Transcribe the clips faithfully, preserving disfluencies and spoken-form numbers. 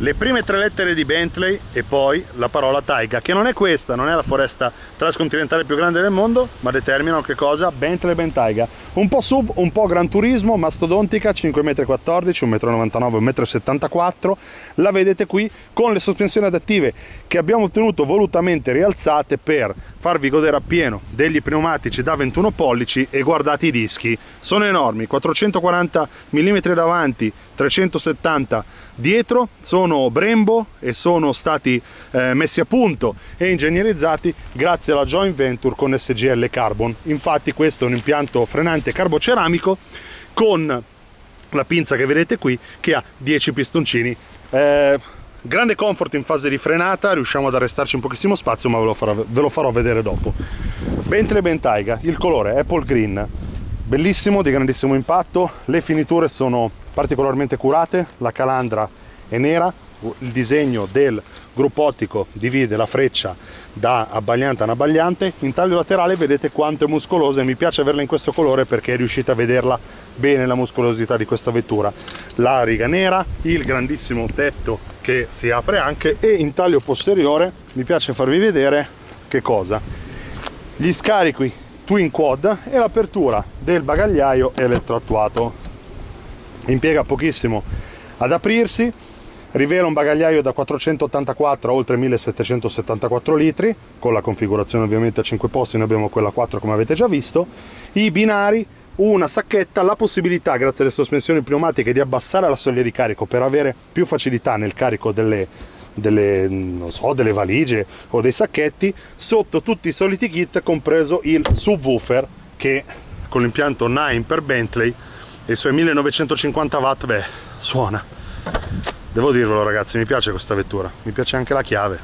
le prime tre lettere di Bentley e poi la parola Taiga, che non è questa, non è la foresta transcontinentale più grande del mondo, ma determinano che cosa? Bentley Bentayga, un po' sub, un po' Gran Turismo, mastodontica, cinque virgola quattordici metri, uno virgola novantanove, un virgola settantaquattro metri, la vedete qui con le sospensioni adattive che abbiamo ottenuto volutamente rialzate per farvi godere appieno degli pneumatici da ventuno pollici. E guardate i dischi, sono enormi, quattrocentoquaranta millimetri davanti, trecentosettanta dietro, sono Brembo e sono stati eh, messi a punto e ingegnerizzati grazie alla joint venture con S G L Carbon. Infatti questo è un impianto frenante carboceramico con la pinza che vedete qui, che ha dieci pistoncini. Eh, grande comfort in fase di frenata, riusciamo ad arrestarci un pochissimo spazio, ma ve lo farò, ve lo farò vedere dopo. Bentley Bentayga, il colore Apple Green, bellissimo, di grandissimo impatto, le finiture sono particolarmente curate, la calandra è nera, il disegno del gruppo ottico divide la freccia da abbagliante a abbagliante. In taglio laterale vedete quanto è muscolosa e mi piace averla in questo colore perché riuscite a vederla bene la muscolosità di questa vettura. La riga nera, il grandissimo tetto che si apre anche, e in taglio posteriore mi piace farvi vedere che cosa? Gli scarichi twin quad e l'apertura del bagagliaio elettroattuato. Impiega pochissimo ad aprirsi, rivela un bagagliaio da quattrocentottantaquattro a oltre millesettecentosettantaquattro litri, con la configurazione ovviamente a cinque posti, noi abbiamo quella a quattro come avete già visto, i binari, una sacchetta, la possibilità grazie alle sospensioni pneumatiche di abbassare la soglia di carico per avere più facilità nel carico delle, delle, non so, delle valigie o dei sacchetti, sotto tutti i soliti kit compreso il subwoofer che con l'impianto nine per Bentley e i suoi millenovecentocinquanta watt, beh, suona. Devo dirvelo ragazzi, mi piace questa vettura, mi piace anche la chiave.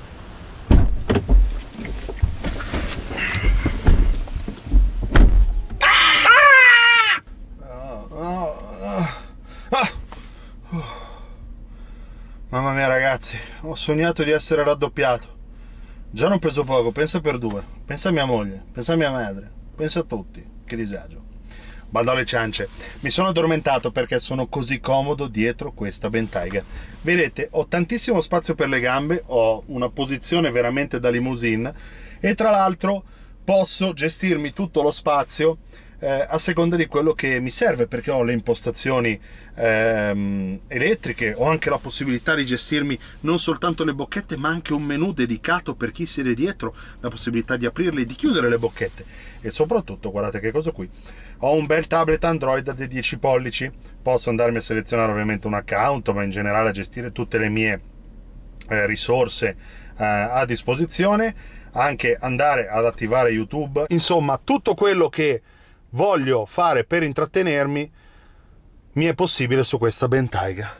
Mamma mia ragazzi, ho sognato di essere raddoppiato. Già non peso poco, pensa per due, pensa a mia moglie, pensa a mia madre, pensa a tutti, che disagio. Vado alle ciance, mi sono addormentato perché sono così comodo dietro questa Bentayga. Vedete, ho tantissimo spazio per le gambe, ho una posizione veramente da limousine e tra l'altro posso gestirmi tutto lo spazio eh, a seconda di quello che mi serve, perché ho le impostazioni ehm, elettriche, ho anche la possibilità di gestirmi non soltanto le bocchette ma anche un menu dedicato per chi siede dietro, la possibilità di aprirle e di chiudere le bocchette. E soprattutto guardate che cosa qui, ho un bel tablet Android da dieci pollici, posso andarmi a selezionare ovviamente un account, ma in generale a gestire tutte le mie eh, risorse eh, a disposizione, anche andare ad attivare YouTube, insomma tutto quello che voglio fare per intrattenermi mi è possibile su questa Bentayga.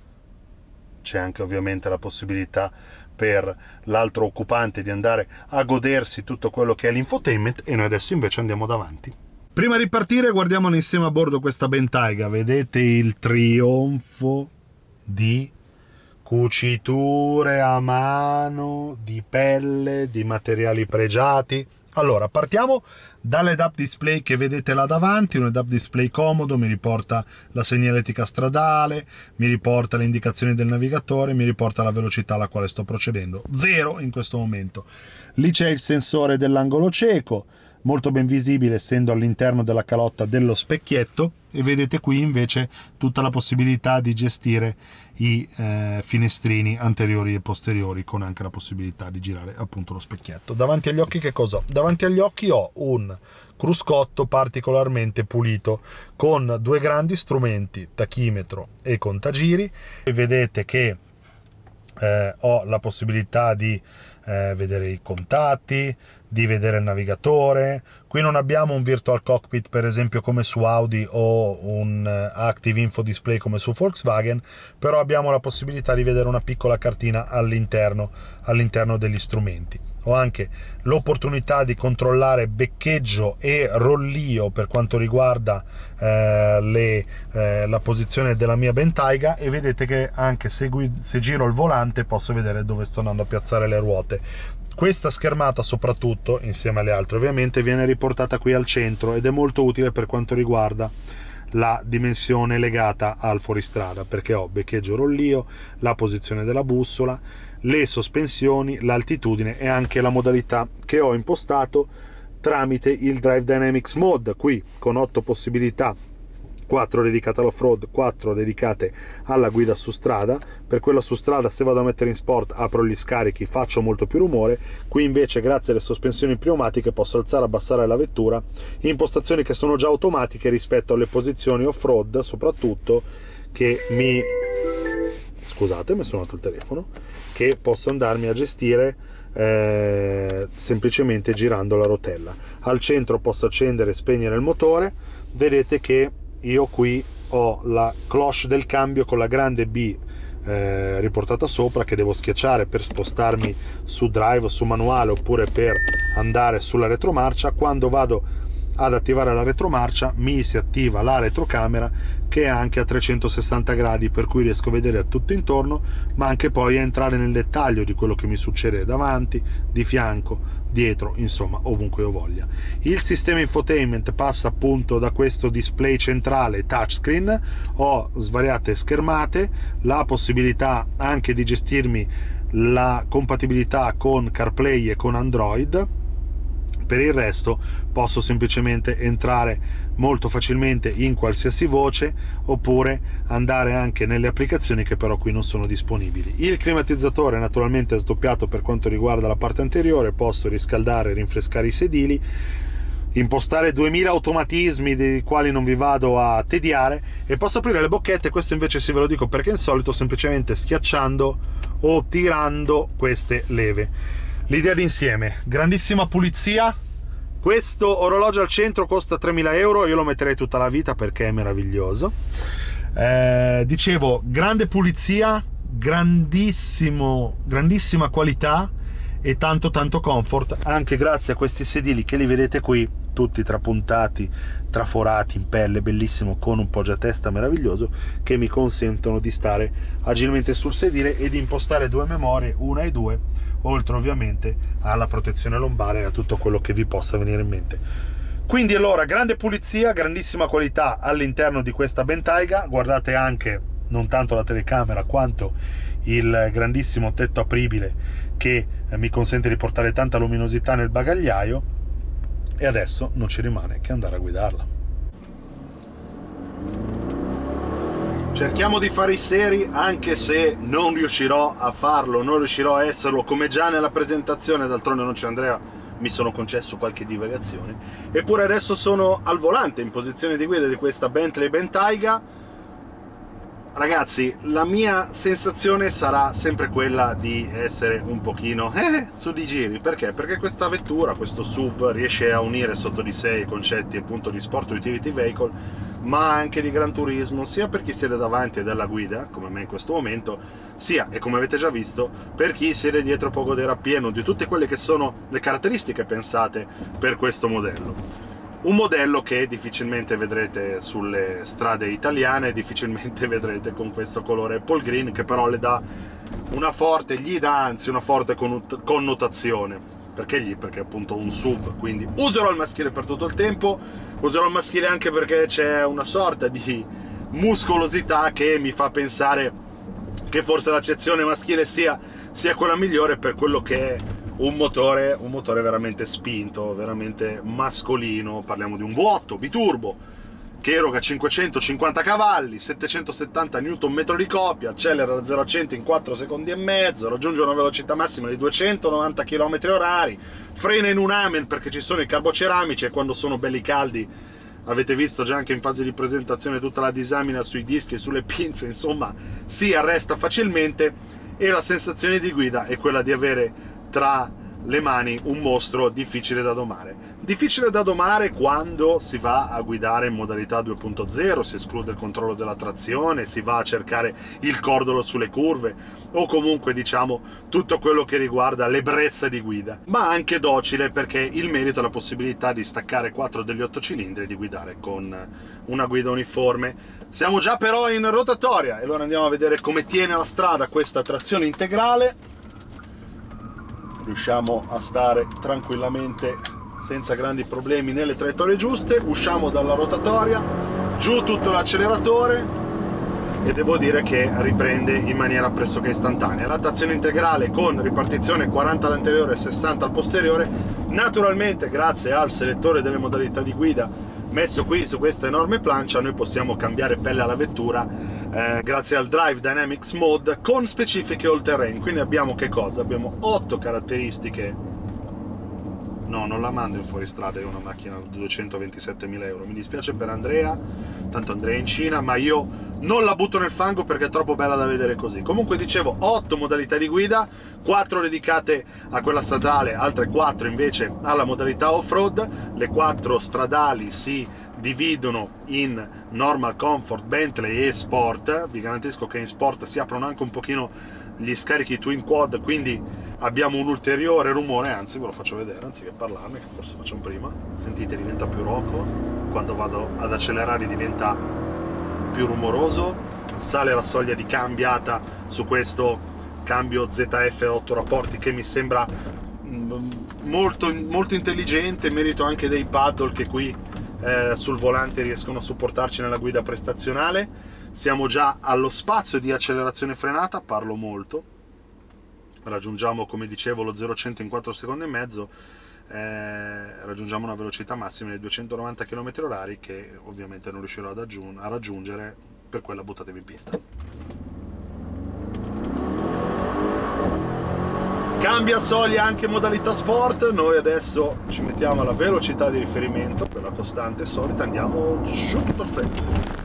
C'è anche ovviamente la possibilità per l'altro occupante di andare a godersi tutto quello che è l'infotainment, e noi adesso invece andiamo davanti. Prima di partire guardiamolo insieme a bordo questa Bentayga, vedete il trionfo di cuciture a mano, di pelle, di materiali pregiati. Allora, partiamo dall'head up display che vedete là davanti, un head up display comodo, mi riporta la segnaletica stradale, mi riporta le indicazioni del navigatore, mi riporta la velocità alla quale sto procedendo, zero in questo momento. Lì c'è il sensore dell'angolo cieco, molto ben visibile essendo all'interno della calotta dello specchietto, e vedete qui invece tutta la possibilità di gestire i eh, finestrini anteriori e posteriori, con anche la possibilità di girare appunto lo specchietto. Davanti agli occhi che cosa ho? Davanti agli occhi ho un cruscotto particolarmente pulito con due grandi strumenti, tachimetro e contagiri, e vedete che eh, ho la possibilità di eh, vedere i contatti, di vedere il navigatore. Qui non abbiamo un virtual cockpit per esempio come su Audi o un active info display come su Volkswagen, però abbiamo la possibilità di vedere una piccola cartina all'interno all'interno degli strumenti. Ho anche l'opportunità di controllare beccheggio e rollio per quanto riguarda eh, le, eh, la posizione della mia Bentayga, e vedete che anche se, se giro il volante posso vedere dove sto andando a piazzare le ruote. Questa schermata soprattutto, insieme alle altre ovviamente, viene riportata qui al centro ed è molto utile per quanto riguarda la dimensione legata al fuoristrada, perché ho beccheggio rollio, la posizione della bussola, le sospensioni, l'altitudine e anche la modalità che ho impostato tramite il Drive Dynamics Mode, qui con otto possibilità, quattro dedicate all'off-road, quattro dedicate alla guida su strada. Per quella su strada, se vado a mettere in sport, apro gli scarichi, faccio molto più rumore. Qui invece, grazie alle sospensioni pneumatiche, posso alzare e abbassare la vettura, impostazioni che sono già automatiche rispetto alle posizioni off-road, soprattutto, che mi... scusate, mi è suonato il telefono, che posso andarmi a gestire eh, semplicemente girando la rotella. Al centro posso accendere e spegnere il motore. Vedete che io qui ho la cloche del cambio con la grande B eh, riportata sopra, che devo schiacciare per spostarmi su drive o su manuale, oppure per andare sulla retromarcia. Quando vado ad attivare la retromarcia mi si attiva la retrocamera, che è anche a trecentosessanta gradi, per cui riesco a vedere tutto intorno, ma anche poi a entrare nel dettaglio di quello che mi succede davanti, di fianco, dietro, insomma ovunque io voglia. Il sistema infotainment passa appunto da questo display centrale touchscreen, ho svariate schermate, la possibilità anche di gestirmi la compatibilità con CarPlay e con Android. Per il resto posso semplicemente entrare molto facilmente in qualsiasi voce, oppure andare anche nelle applicazioni che però qui non sono disponibili. Il climatizzatore naturalmente è sdoppiato per quanto riguarda la parte anteriore, posso riscaldare e rinfrescare i sedili, impostare duemila automatismi dei quali non vi vado a tediare, e posso aprire le bocchette. Questo invece sì, ve lo dico perché è insolito, semplicemente schiacciando o tirando queste leve. L'idea d'insieme, grandissima pulizia. Questo orologio al centro costa tremila euro, io lo metterei tutta la vita perché è meraviglioso. Eh, dicevo, grande pulizia, grandissimo, grandissima qualità e tanto tanto comfort, anche grazie a questi sedili che li vedete qui, tutti trapuntati, traforati in pelle, bellissimo, con un poggiatesta meraviglioso, che mi consentono di stare agilmente sul sedile e di impostare due memorie, una e due, oltre ovviamente alla protezione lombare e a tutto quello che vi possa venire in mente. Quindi allora, grande pulizia, grandissima qualità all'interno di questa Bentayga. Guardate anche non tanto la telecamera quanto il grandissimo tetto apribile che mi consente di portare tanta luminosità nel bagagliaio. E adesso non ci rimane che andare a guidarla. Cerchiamo di fare i seri, anche se non riuscirò a farlo, non riuscirò a esserlo come già nella presentazione. D'altronde non c'è Andrea, mi sono concesso qualche divagazione. Eppure adesso sono al volante, in posizione di guida di questa Bentley Bentayga. Ragazzi, la mia sensazione sarà sempre quella di essere un pochino eh, su di giri. Perché? Perché questa vettura, questo S U V, riesce a unire sotto di sé i concetti appunto di sport utility vehicle, ma anche di gran turismo, sia per chi siede davanti e dalla guida, come me in questo momento, sia, e come avete già visto, per chi siede dietro può godere appieno di tutte quelle che sono le caratteristiche pensate per questo modello. Un modello che difficilmente vedrete sulle strade italiane, difficilmente vedrete con questo colore Apple Green, che però le dà una forte, gli dà anzi una forte connotazione. Perché gli? Perché è appunto un S U V, quindi userò il maschile per tutto il tempo, userò il maschile anche perché c'è una sorta di muscolosità che mi fa pensare che forse l'accezione maschile sia, sia quella migliore per quello che è un motore, un motore veramente spinto, veramente mascolino. Parliamo di un V otto biturbo che eroga cinquecentocinquanta cavalli, settecentosettanta newton metro di coppia, accelera da zero a cento in quattro secondi e mezzo, raggiunge una velocità massima di duecentonovanta chilometri orari, frena in un amen perché ci sono i carboceramici e quando sono belli caldi, avete visto già anche in fase di presentazione tutta la disamina sui dischi e sulle pinze, insomma si arresta facilmente, e la sensazione di guida è quella di avere tra le mani un mostro difficile da domare. Difficile da domare quando si va a guidare in modalità due punto zero, si esclude il controllo della trazione, si va a cercare il cordolo sulle curve, o comunque diciamo tutto quello che riguarda l'ebbrezza di guida, ma anche docile perché il merito è la possibilità di staccare quattro degli otto cilindri e di guidare con una guida uniforme. Siamo già però in rotatoria e allora andiamo a vedere come tiene la strada questa trazione integrale. Riusciamo a stare tranquillamente senza grandi problemi nelle traiettorie giuste, usciamo dalla rotatoria, giù tutto l'acceleratore e devo dire che riprende in maniera pressoché istantanea. La trazione integrale con ripartizione quaranta all'anteriore e sessanta al posteriore, naturalmente grazie al selettore delle modalità di guida messo qui su questa enorme plancia noi possiamo cambiare pelle alla vettura eh, grazie al Drive Dynamics Mode con specifiche all terrain. Quindi abbiamo che cosa? Abbiamo otto caratteristiche. No, non la mando in fuoristrada, è una macchina da duecentoventisettemila euro. Mi dispiace per Andrea, tanto Andrea è in Cina, ma io non la butto nel fango perché è troppo bella da vedere così. Comunque dicevo, otto modalità di guida, quattro dedicate a quella stradale, altre quattro invece alla modalità off-road. Le quattro stradali si dividono in Normal, Comfort, Bentley e Sport. Vi garantisco che in Sport si aprono anche un pochino gli scarichi twin quad, quindi abbiamo un ulteriore rumore, anzi ve lo faccio vedere anziché parlarne, che forse facciamo prima. Sentite, diventa più rocco, quando vado ad accelerare diventa più rumoroso, sale la soglia di cambiata su questo cambio Z F a otto rapporti che mi sembra molto, molto intelligente, merito anche dei paddle che qui eh, sul volante riescono a supportarci nella guida prestazionale. Siamo già allo spazio di accelerazione frenata, parlo molto, raggiungiamo, come dicevo, lo zero a cento in quattro secondi e mezzo, eh, raggiungiamo una velocità massima di duecentonovanta chilometri orari che ovviamente non riuscirò ad a raggiungere, per quella buttatevi in pista. Cambia soglia anche modalità sport, noi adesso ci mettiamo alla velocità di riferimento, quella costante e solita, andiamo giù tutto il freddo.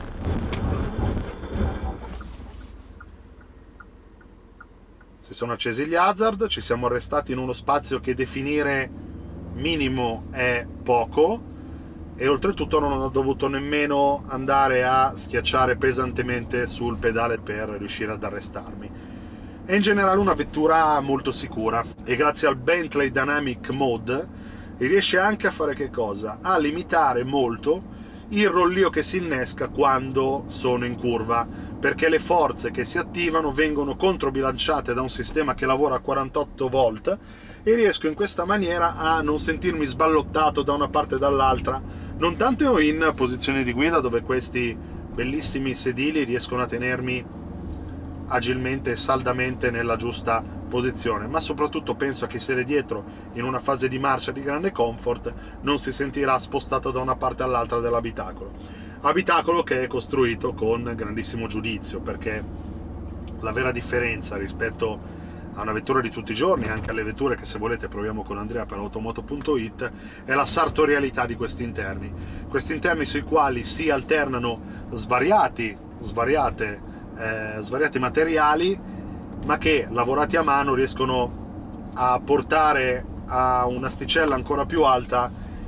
Si sono accesi gli hazard, ci siamo arrestati in uno spazio che definire minimo è poco e oltretutto non ho dovuto nemmeno andare a schiacciare pesantemente sul pedale per riuscire ad arrestarmi. È in generale una vettura molto sicura e grazie al Bentley Dynamic Mode riesce anche a fare che cosa? A limitare molto il rollio che si innesca quando sono in curva, perché le forze che si attivano vengono controbilanciate da un sistema che lavora a quarantotto volt e riesco in questa maniera a non sentirmi sballottato da una parte e dall'altra, non tanto in posizione di guida dove questi bellissimi sedili riescono a tenermi agilmente e saldamente nella giusta posizione, ma soprattutto penso a chi siede dietro in una fase di marcia di grande comfort non si sentirà spostato da una parte all'altra dell'abitacolo. Abitacolo che è costruito con grandissimo giudizio, perché la vera differenza rispetto a una vettura di tutti i giorni, anche alle vetture che se volete proviamo con Andrea per automoto punto it, è la sartorialità di questi interni. Questi interni sui quali si alternano svariati, svariate, eh, svariati materiali, ma che lavorati a mano riescono a portare a un'asticella ancora più alta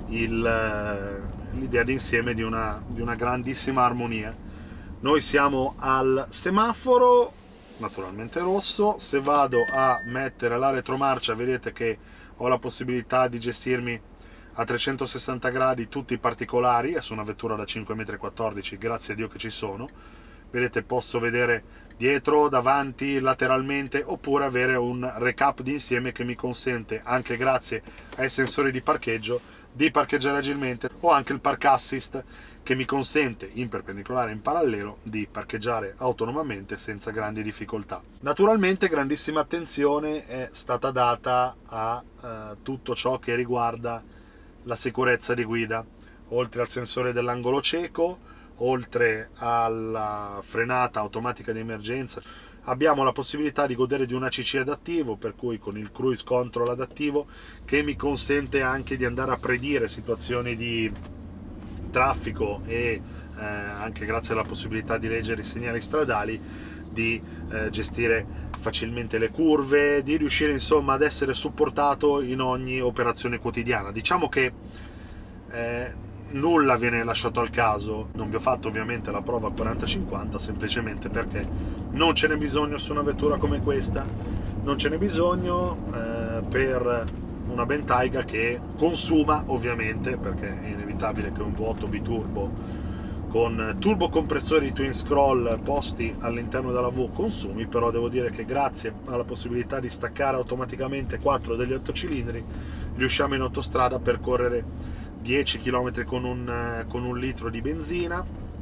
l'idea d'insieme di una, di una grandissima armonia. Noi siamo al semaforo, naturalmente rosso. Se vado a mettere la retromarcia vedete che ho la possibilità di gestirmi a trecentosessanta gradi tutti i particolari, è su una vettura da cinque virgola quattordici metri, grazie a Dio che ci sono. Vedete, posso vedere dietro, davanti, lateralmente, oppure avere un recap di insieme che mi consente, anche grazie ai sensori di parcheggio, di parcheggiare agilmente, o anche il park assist che mi consente, in perpendicolare e in parallelo, di parcheggiare autonomamente senza grandi difficoltà. Naturalmente grandissima attenzione è stata data a eh, tutto ciò che riguarda la sicurezza di guida, oltre al sensore dell'angolo cieco, oltre alla frenata automatica di emergenza. Abbiamo la possibilità di godere di un A C C adattivo, per cui con il cruise control adattivo, che mi consente anche di andare a predire situazioni di traffico e eh, anche grazie alla possibilità di leggere i segnali stradali, di eh, gestire facilmente le curve, di riuscire insomma ad essere supportato in ogni operazione quotidiana. Diciamo che eh, nulla viene lasciato al caso. Non vi ho fatto ovviamente la prova quaranta cinquanta semplicemente perché non ce n'è bisogno su una vettura come questa, non ce n'è bisogno eh, per una Bentayga che consuma, ovviamente, perché è inevitabile che un V otto biturbo con turbocompressori twin scroll posti all'interno della V consumi, però devo dire che grazie alla possibilità di staccare automaticamente quattro degli otto cilindri riusciamo in autostrada a percorrere dieci chilometri con un, con un litro di benzina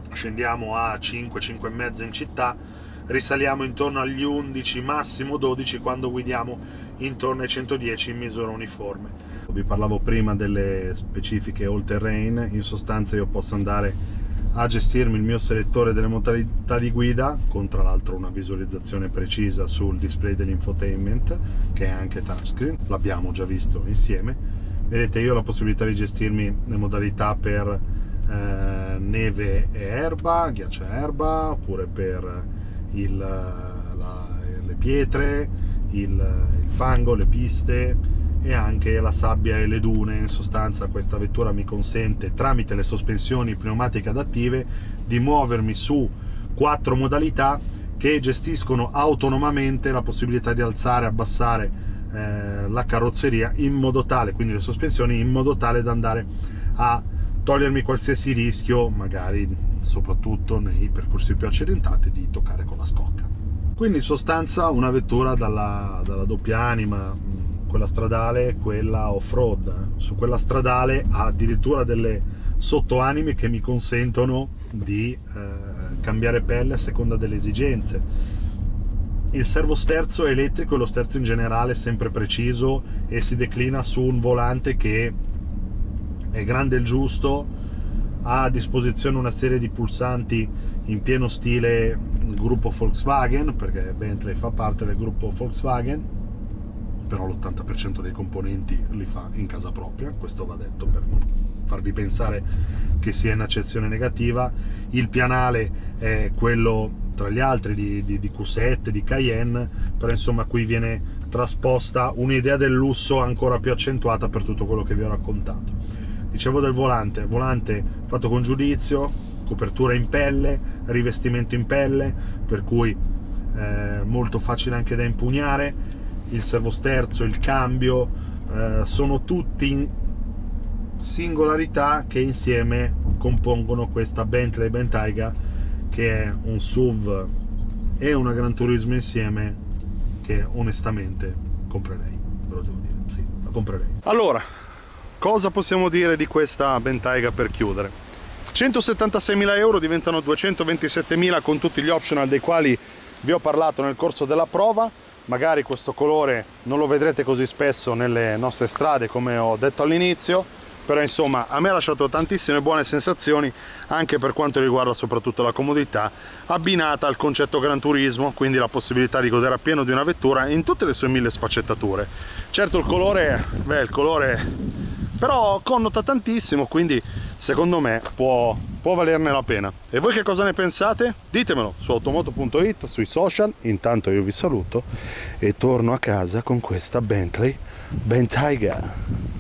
scendiamo a cinque, cinque e mezzo in città, risaliamo intorno agli undici, massimo dodici quando guidiamo intorno ai centodieci in misura uniforme. Vi parlavo prima delle specifiche all terrain, in sostanza io posso andare a gestirmi il mio selettore delle modalità di guida, con tra l'altro una visualizzazione precisa sul display dell'infotainment, che è anche touchscreen, l'abbiamo già visto insieme. Vedete, io ho la possibilità di gestirmi le modalità per eh, neve e erba, ghiaccio e erba, oppure per il, la, le pietre, il, il fango, le piste e anche la sabbia e le dune. In sostanza questa vettura mi consente, tramite le sospensioni pneumatiche adattive, di muovermi su quattro modalità che gestiscono autonomamente la possibilità di alzare e abbassare eh, la carrozzeria in modo tale, quindi le sospensioni, in modo tale da andare a togliermi qualsiasi rischio, magari soprattutto nei percorsi più accidentati, di toccare con la scocca. Quindi in sostanza una vettura dalla, dalla doppia anima, quella stradale e quella off-road. Su quella stradale ha addirittura delle sottoanime che mi consentono di eh, cambiare pelle a seconda delle esigenze. Il servosterzo elettrico e lo sterzo in generale è sempre preciso e si declina su un volante che è grande il giusto, ha a disposizione una serie di pulsanti in pieno stile gruppo Volkswagen, perché Bentley fa parte del gruppo Volkswagen, però l'ottanta per cento dei componenti li fa in casa propria, questo va detto per non farvi pensare che sia un'accezione negativa. Il pianale è quello tra gli altri di, di, di Q sette, di Cayenne, però insomma qui viene trasposta un'idea del lusso ancora più accentuata per tutto quello che vi ho raccontato. Dicevo del volante, volante fatto con giudizio, copertura in pelle, rivestimento in pelle, per cui eh, molto facile anche da impugnare. Il servosterzo, il cambio, eh, sono tutti singolarità che insieme compongono questa Bentley Bentayga, che è un S U V e una Gran Turismo insieme, che onestamente comprerei, ve lo devo dire, sì, la comprerei. Allora, cosa possiamo dire di questa Bentayga per chiudere? centosettantaseimila euro diventano duecentoventisettemila con tutti gli optional dei quali vi ho parlato nel corso della prova. Magari questo colore non lo vedrete così spesso nelle nostre strade, come ho detto all'inizio, però insomma a me ha lasciato tantissime buone sensazioni, anche per quanto riguarda soprattutto la comodità, abbinata al concetto Gran Turismo, quindi la possibilità di godere appieno di una vettura in tutte le sue mille sfaccettature. Certo il colore, beh il colore però connota tantissimo, quindi secondo me può, può valerne la pena. E voi che cosa ne pensate? Ditemelo su automoto punto it, sui social. Intanto io vi saluto e torno a casa con questa Bentley Bentayga.